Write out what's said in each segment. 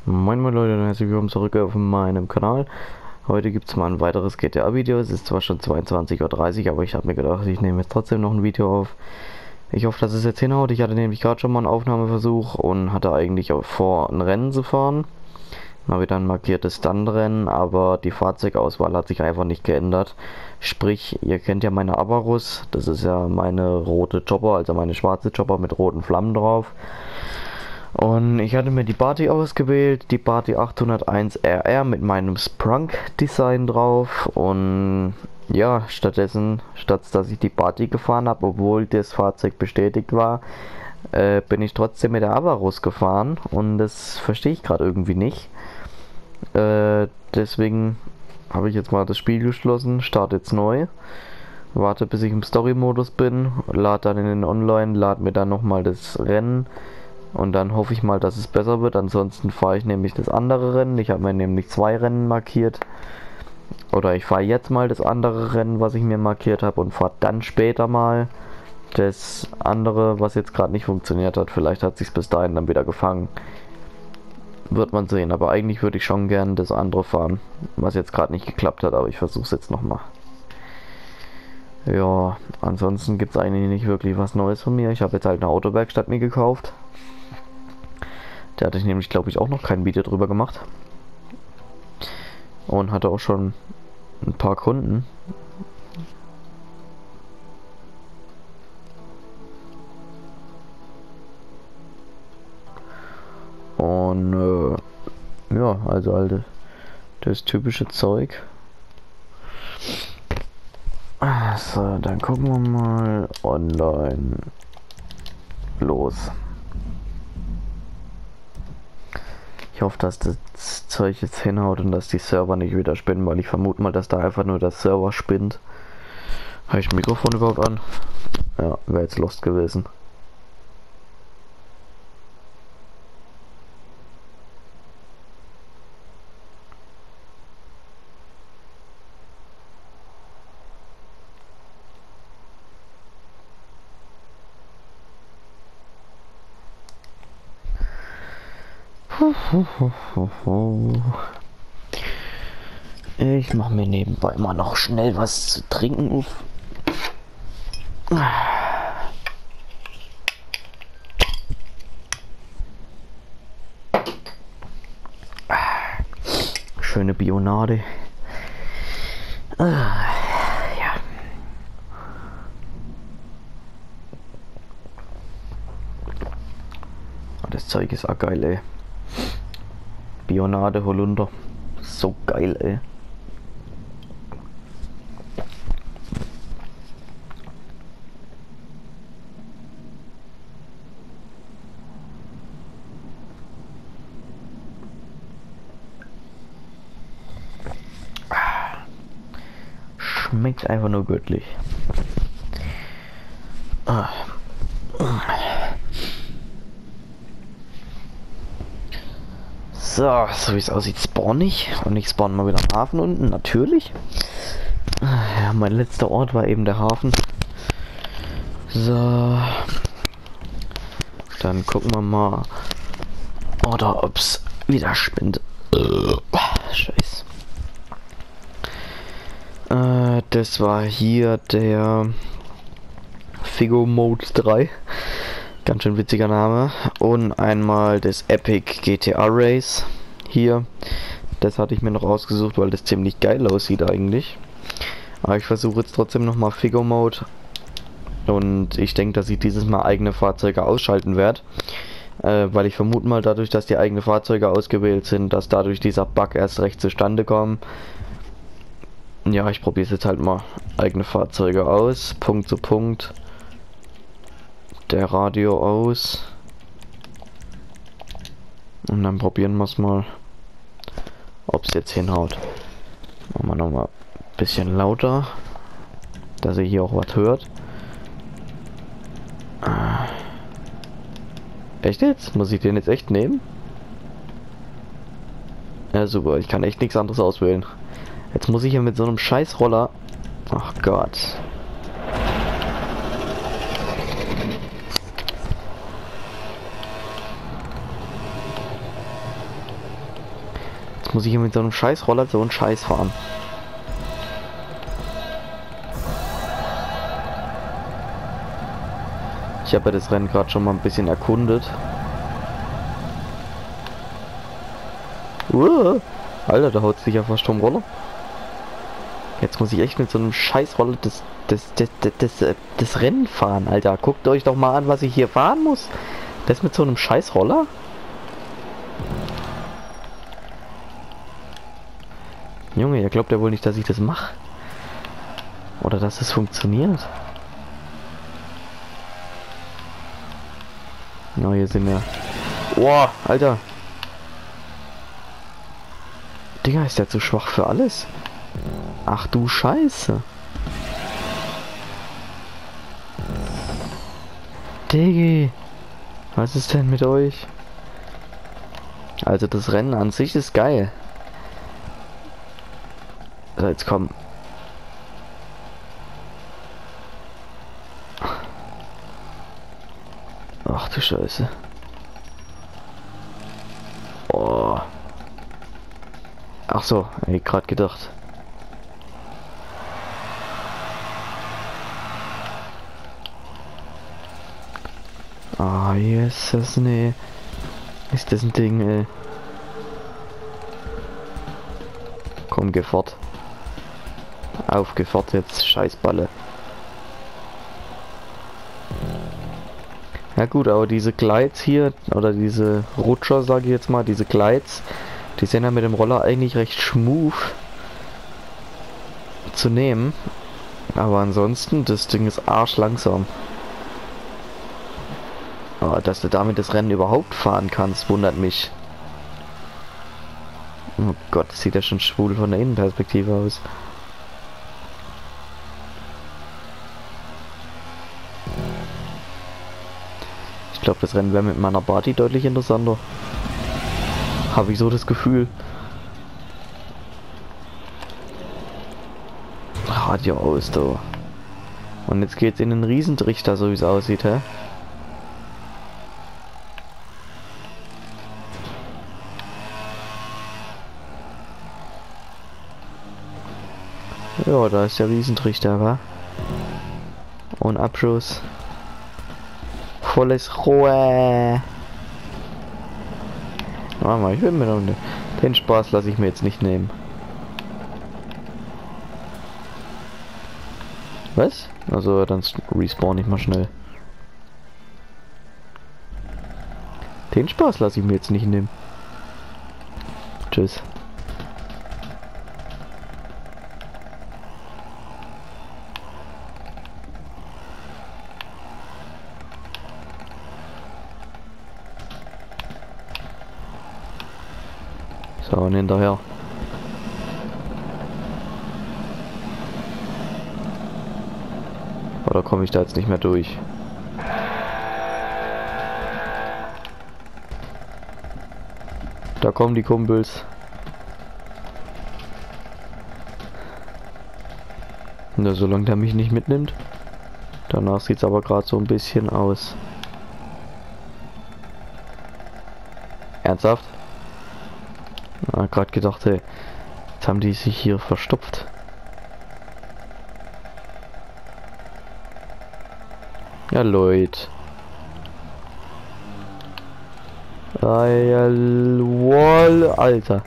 Moin moin Leute und herzlich willkommen zurück auf meinem Kanal. Heute gibt es mal ein weiteres GTA-Video. Es ist zwar schon 22:30 Uhr, aber ich habe mir gedacht, ich nehme jetzt trotzdem noch ein Video auf. Ich hoffe, dass es jetzt hinhaut. Ich hatte nämlich gerade schon mal einen Aufnahmeversuch und hatte eigentlich auch vor, ein Rennen zu fahren. Mal wieder ein markiertes Stuntrennen, aber die Fahrzeugauswahl hat sich einfach nicht geändert. Sprich, ihr kennt ja meine Abarus. Das ist ja meine rote Chopper, also meine schwarze Chopper mit roten Flammen drauf. Und ich hatte mir die Bati ausgewählt, die Bati 801 RR mit meinem Sprunk-Design drauf. Und ja, stattdessen, statt dass ich die Bati gefahren habe, obwohl das Fahrzeug bestätigt war, bin ich trotzdem mit der Abarus gefahren. Und das verstehe ich gerade irgendwie nicht. Deswegen habe ich jetzt mal das Spiel geschlossen, starte jetzt neu. Warte bis ich im Story-Modus bin, lade dann in den Online, lade mir dann nochmal das Rennen. Und dann hoffe ich mal, dass es besser wird. Ansonsten fahre ich nämlich das andere Rennen. Ich habe mir nämlich 2 Rennen markiert. Oder ich fahre jetzt mal das andere Rennen, was ich mir markiert habe. Und fahre dann später mal das andere, was jetzt gerade nicht funktioniert hat. Vielleicht hat sich bis dahin dann wieder gefangen. Wird man sehen. Aber eigentlich würde ich schon gern das andere fahren. Was jetzt gerade nicht geklappt hat. Aber ich versuche es jetzt nochmal. Ja, ansonsten gibt es eigentlich nicht wirklich was Neues von mir. Ich habe jetzt halt eine Autowerkstatt mir gekauft. Da hatte ich nämlich, glaube ich, auch noch kein Video drüber gemacht. Und hatte auch schon ein paar Kunden. Und ja, also halt das typische Zeug. So, dann gucken wir mal online. Los. Ich hoffe, dass das Zeug jetzt hinhaut und dass die Server nicht wieder spinnen, weil ich vermute mal, dass da einfach nur der Server spinnt. Habe ich das Mikrofon überhaupt an? Ja, wäre jetzt lost gewesen. Ich mache mir nebenbei mal noch schnell was zu trinken auf. Schöne Bionade. Ja. Das Zeug ist auch geil, ey. Bionade Holunder. So geil, ey. Schmeckt einfach nur göttlich. So wie es aussieht, spawn ich. Und ich spawn mal wieder am Hafen unten, natürlich. Ja, mein letzter Ort war eben der Hafen. So. Dann gucken wir mal. Oder ob's wieder spinnt. Scheiße. Das war hier der Figo Mode 3. Ganz schön witziger Name. Und einmal das Epic GTA Race. Hier. Das hatte ich mir noch ausgesucht, weil das ziemlich geil aussieht eigentlich. Aber ich versuche jetzt trotzdem nochmal Figo Mode. Und ich denke, dass ich dieses Mal eigene Fahrzeuge ausschalten werde. Weil ich vermute mal, dadurch, dass die eigene Fahrzeuge ausgewählt sind, dass dadurch dieser Bug erst recht zustande kommt. Ja, ich probiere es jetzt halt mal. Eigene Fahrzeuge aus. Punkt zu Punkt. Der Radio aus. Und dann probieren wir es mal, ob es jetzt hinhaut. Machen wir nochmal ein bisschen lauter, dass ihr hier auch was hört. Echt jetzt? Muss ich den jetzt echt nehmen? Ja, super. Ich kann echt nichts anderes auswählen. Jetzt muss ich hier mit so einem Scheißroller. Ach Gott. Jetzt muss ich hier mit so einem Scheißroller so einen Scheiß fahren. Ich habe ja das Rennen gerade schon mal ein bisschen erkundet. Alter, da haut sich ja fast vom Roller. Jetzt muss ich echt mit so einem Scheißroller das Rennen fahren, Alter. Guckt euch doch mal an, was ich hier fahren muss. Das mit so einem Scheißroller? Junge, ihr glaubt ja wohl nicht, dass ich das mache. Oder dass es funktioniert. Na, hier sind wir. Boah, Alter. Digga, ist der zu schwach für alles? Ach du Scheiße. Diggi. Was ist denn mit euch? Also das Rennen an sich ist geil. So, jetzt komm. Ach du Scheiße. Oh. Ach so, hab ich gerade gedacht. Ah, Jesus, nee. Ist das ein Ding, ey. Komm, geh fort. Aufgefahrt jetzt, Scheißballe. Ja gut, aber diese Glides hier, oder diese Rutscher, sage ich jetzt mal, diese Glides, die sind ja mit dem Roller eigentlich recht smooth zu nehmen. Aber ansonsten, das Ding ist arschlangsam. Aber dass du damit das Rennen überhaupt fahren kannst, wundert mich. Oh Gott, das sieht ja schon schwul von der Innenperspektive aus. Ich glaube, das Rennen wäre mit meiner Party deutlich interessanter. Habe ich so das Gefühl. Radio aus, da. Und jetzt geht's in den Riesentrichter, so wie es aussieht, hä? Ja, da ist der Riesentrichter, wa? Und Abschuss. Volles Ruhe. Warte mal, ich will mir noch den Spaß lasse ich mir jetzt nicht nehmen. Was? Also dann respawn ich mal schnell. Den Spaß lasse ich mir jetzt nicht nehmen. Tschüss. So, und hinterher. Oder komme ich da jetzt nicht mehr durch? Da kommen die Kumpels. Na, solange der mich nicht mitnimmt. Danach sieht es aber gerade so ein bisschen aus. Ernsthaft? Ah, gerade gedacht, ey, jetzt haben die sich hier verstopft. Ja, Leute. Wall, Alter.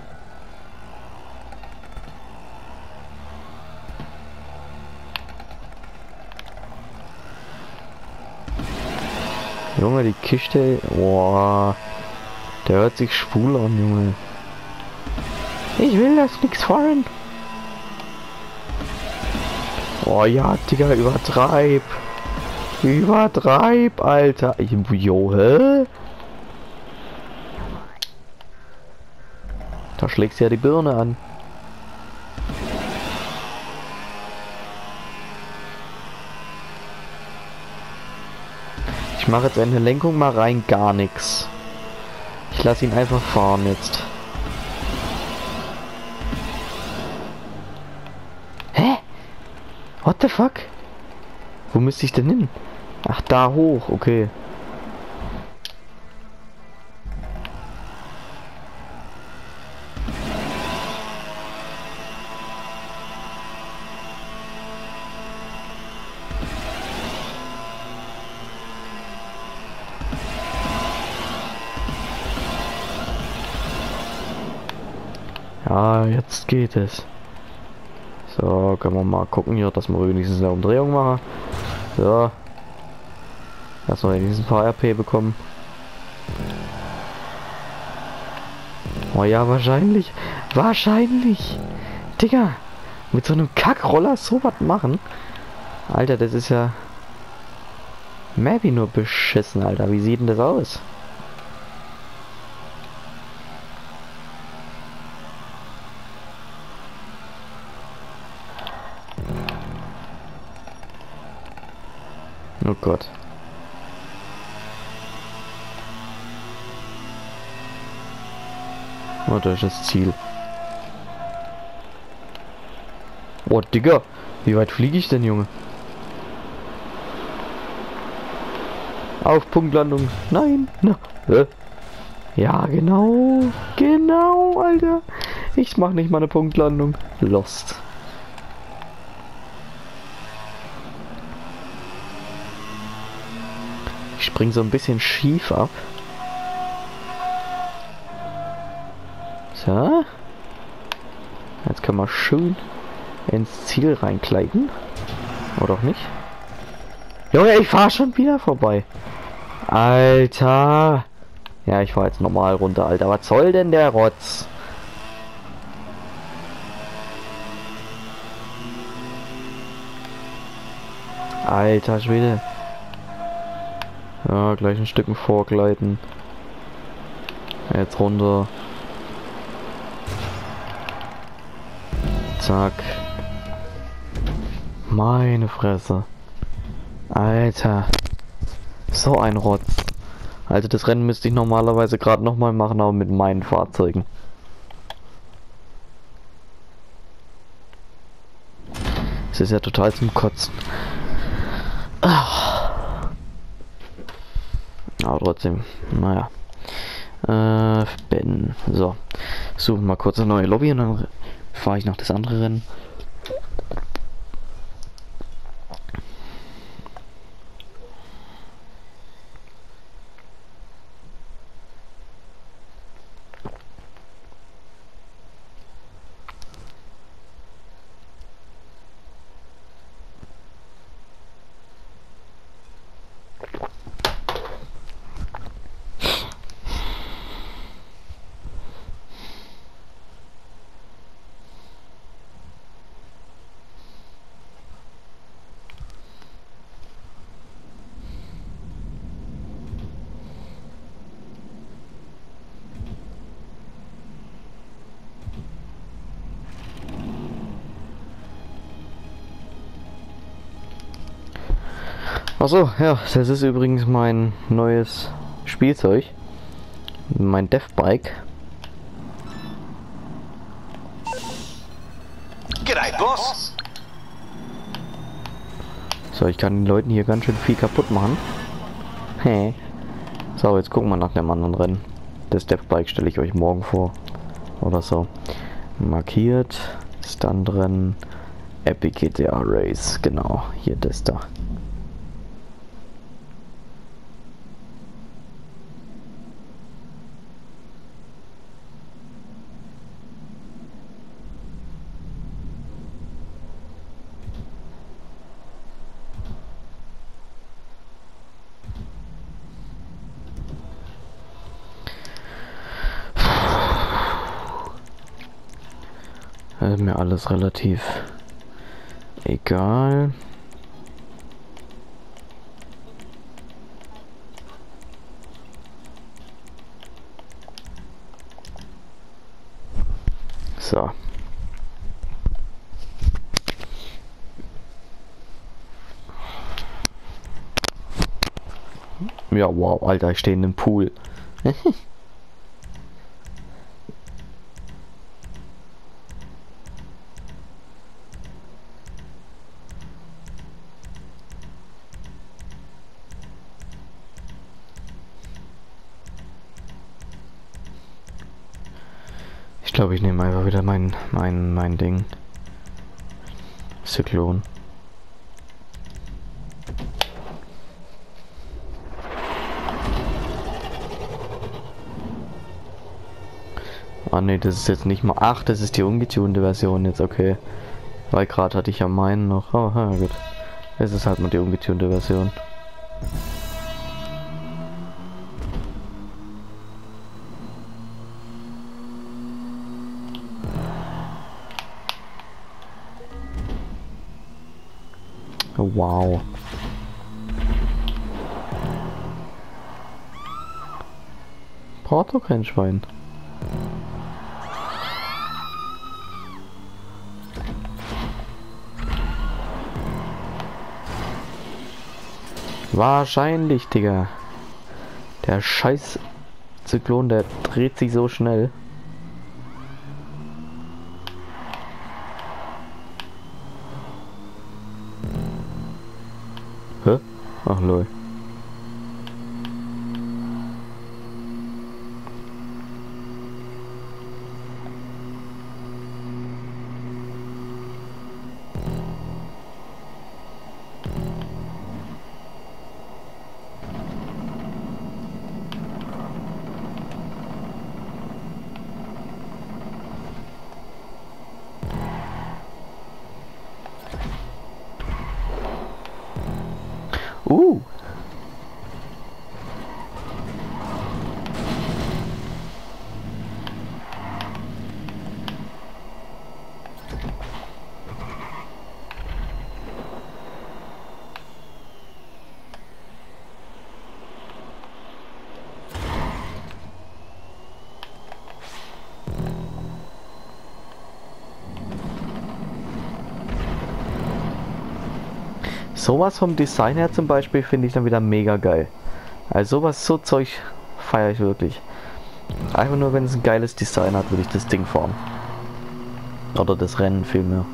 Junge, die Kiste. Boah. Der hört sich schwul an, Junge. Ich will das nix fahren. Oh ja, Digga, übertreib. Übertreib, Alter. Jo, hä? Da schlägst du ja die Birne an. Ich mache jetzt eine Lenkung mal rein, gar nichts. Ich lasse ihn einfach fahren jetzt. Hä? What the fuck? Wo müsste ich denn hin? Ach, da hoch, okay. Ja, jetzt geht es. So, können wir mal gucken hier, dass wir wenigstens eine Umdrehung machen. So. Dass wir wenigstens ein paar RP bekommen. Oh ja, wahrscheinlich. Wahrscheinlich. Digga. Mit so einem Kackroller so was machen. Alter, das ist ja... Maybe nur beschissen, Alter. Wie sieht denn das aus? Oh Gott. Oh, da ist das Ziel. Oh, Digga. Wie weit fliege ich denn, Junge? Auf Punktlandung. Nein. Na. Ja, genau. Genau, Alter. Ich mach nicht mal eine Punktlandung. Lost. Ich spring so ein bisschen schief ab. So. Jetzt können wir schön ins Ziel reinkleiden. Oder auch nicht? Junge, ich fahr schon wieder vorbei. Alter. Ja, ich fahr jetzt normal runter, Alter. Was soll denn der Rotz? Alter Schwede. Ja, gleich ein Stück vorgleiten. Jetzt runter. Zack. Meine Fresse. Alter. So ein Rotz. Also das Rennen müsste ich normalerweise gerade nochmal machen, aber mit meinen Fahrzeugen. Es ist ja total zum Kotzen. Aber trotzdem, naja. Ben. So. Suchen mal kurz eine neue Lobby und dann fahre ich noch das andere Rennen. Achso, ja, das ist übrigens mein neues Spielzeug. Mein Deathbike. G'day, Boss. So, ich kann den Leuten hier ganz schön viel kaputt machen. Hä? So, jetzt gucken wir nach dem anderen Rennen. Das Deathbike stelle ich euch morgen vor. Oder so. Markiert. Stuntrennen. Epic GTA Race. Genau, hier das da. Mir alles relativ egal. So. Ja, wow, Alter, ich stehe in einem Pool. Ich glaube, ich nehme einfach wieder mein Ding. Zyklon. Ah ne, das ist jetzt nicht mal. Ach, das ist die ungetunte Version jetzt, okay. Weil gerade hatte ich ja meinen noch. Oh, ja gut. Es ist halt mal die ungetunte Version. Oh, wow. Braucht doch kein Schwein. Wahrscheinlich, Digga. Der scheiß Zyklon, der dreht sich so schnell. Hä? Ach lol. Uh. Sowas vom Design her zum Beispiel finde ich dann wieder mega geil. Also sowas, so Zeug feiere ich wirklich. Einfach nur, wenn es ein geiles Design hat, würde ich das Ding fahren. Oder das Rennen vielmehr.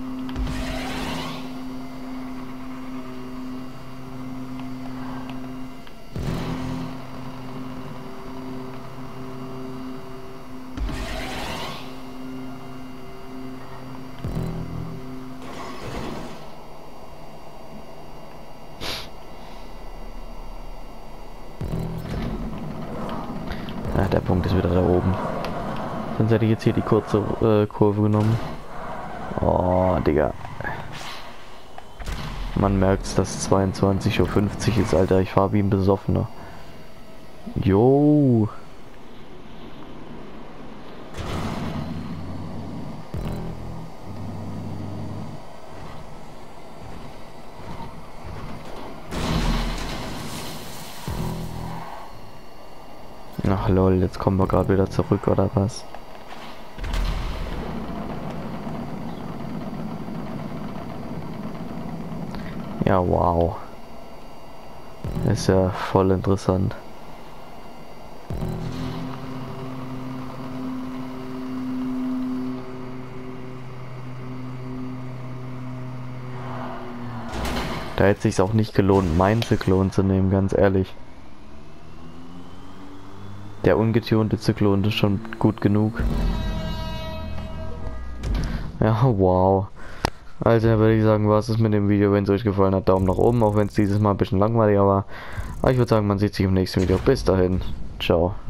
Ja, der Punkt ist wieder da oben. Sonst hätte ich jetzt hier die kurze Kurve genommen. Oh, Digga. Man merkt, dass 22:50 Uhr ist, Alter. Ich fahre wie ein Besoffener. Jo. Ach lol, jetzt kommen wir gerade wieder zurück, oder was? Ja, wow. Ist ja voll interessant. Da hätte sich's auch nicht gelohnt, meinen Zyklon zu nehmen, ganz ehrlich. Der ungetunte Zyklon ist schon gut genug. Ja, wow. Also würde ich sagen, was ist mit dem Video. Wenn es euch gefallen hat, Daumen nach oben, auch wenn es dieses Mal ein bisschen langweiliger war. Aber ich würde sagen, man sieht sich im nächsten Video. Bis dahin. Ciao.